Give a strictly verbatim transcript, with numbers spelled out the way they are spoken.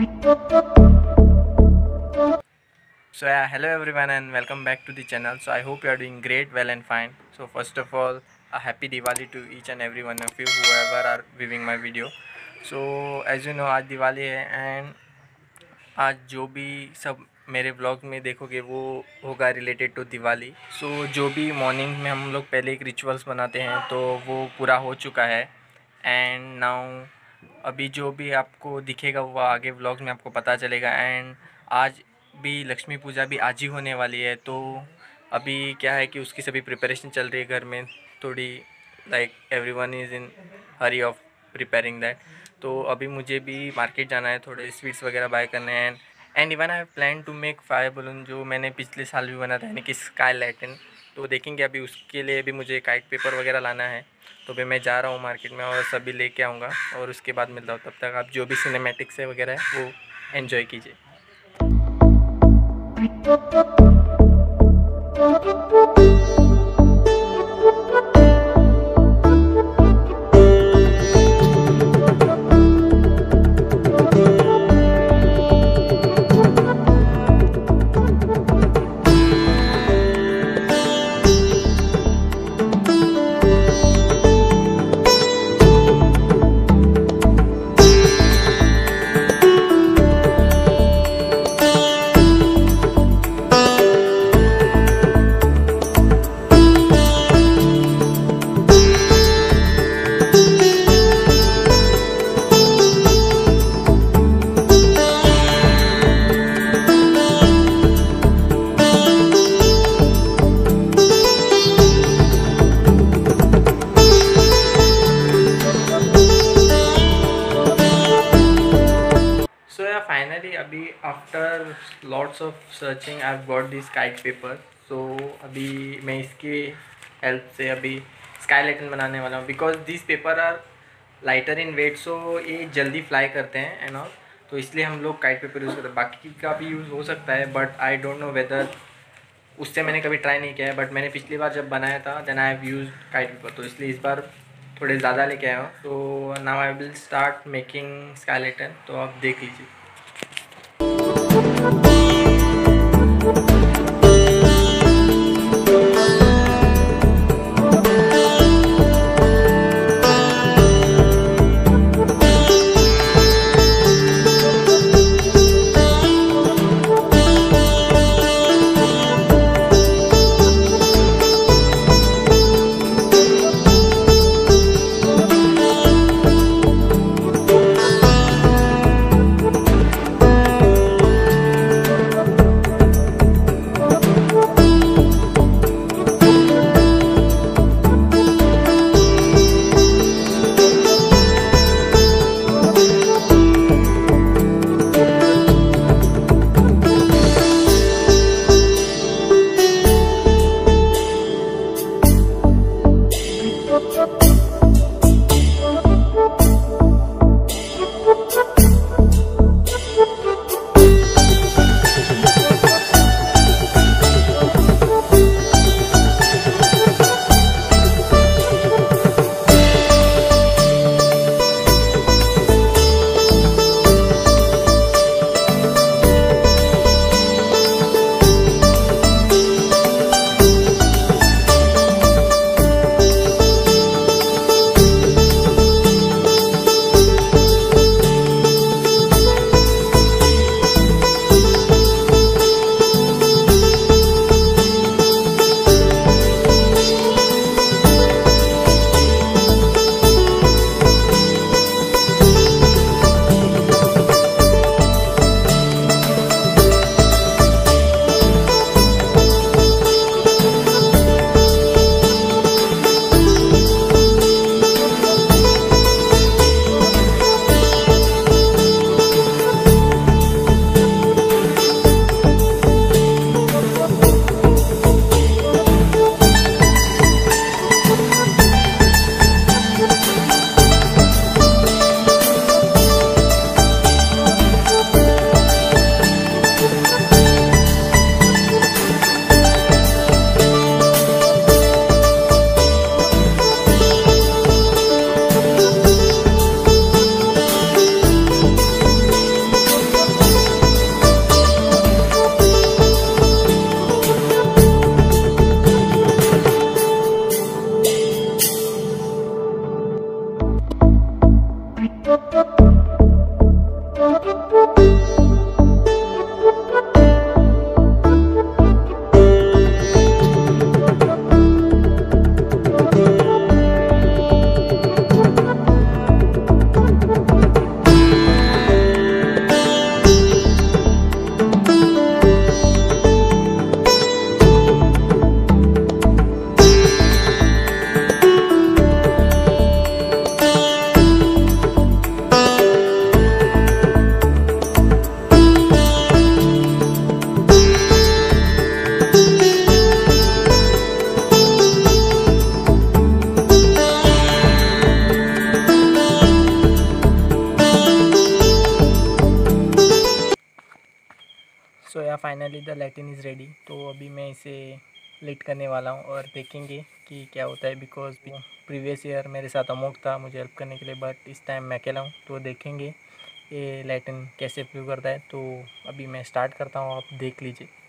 So yeah, hello everyone and welcome back to the channel. So I hope you are doing great, well and fine. So first of all, a happy Diwali to each and every one of you whoever are viewing my video. So as you know, आज दिवाली है and आज जो भी सब मेरे vlog में देखोगे वो होगा related to Diwali. So so, जो भी मॉर्निंग में हम लोग पहले एक रिचुअल्स बनाते हैं तो वो पूरा हो चुका है. एंड नाउ अभी जो भी आपको दिखेगा वो आगे व्लॉग्स में आपको पता चलेगा. एंड आज भी लक्ष्मी पूजा भी आज ही होने वाली है. तो अभी क्या है कि उसकी सभी प्रिपरेशन चल रही है घर में थोड़ी, like everyone is in hurry of preparing that. तो अभी मुझे भी मार्केट जाना है, थोड़े स्वीट्स वगैरह बाय करने हैं. And even I have plan to make fire balloon जो मैंने पिछले साल भी बना था, यानी कि स्काई लैटिन. तो देखेंगे अभी उसके लिए भी मुझे काइट पेपर वगैरह लाना है. तो अभी मैं जा रहा हूँ मार्केट में और सभी लेके आऊँगा और उसके बाद मिलता हूँ. तब तक आप जो भी सिनेमैटिक्स है वगैरह है वो एन्जॉय कीजिए. फाइनली अभी after lots of searching I have got this kite paper. So अभी मैं इसकी हेल्प से अभी स्काई लैटिन बनाने वाला हूँ. Because this paper are lighter in weight, so ये जल्दी फ्लाई करते हैं एंड ऑल. तो इसलिए हम लोग काइट पेपर यूज़ करते हैं. बाकी का भी यूज़ हो सकता है but I don't know whether, उससे मैंने कभी ट्राई नहीं किया है. बट मैंने पिछली बार जब बनाया था then I have use kite paper, तो इसलिए इस बार थोड़े ज़्यादा लेके आया हूँ. तो now I will start making sky lantern. तो आप देख लीजिए. So yeah finally the lantern is ready. तो अभी मैं इसे लिट करने वाला हूँ और देखेंगे कि क्या होता है। बिकॉज प्रीवियस ईयर मेरे साथ अमोक था मुझे हेल्प करने के लिए, बट इस टाइम मैं अकेला हूँ। तो देखेंगे ये लैटिन कैसे फ्लू करता है। तो अभी मैं स्टार्ट करता हूँ, आप देख लीजिए।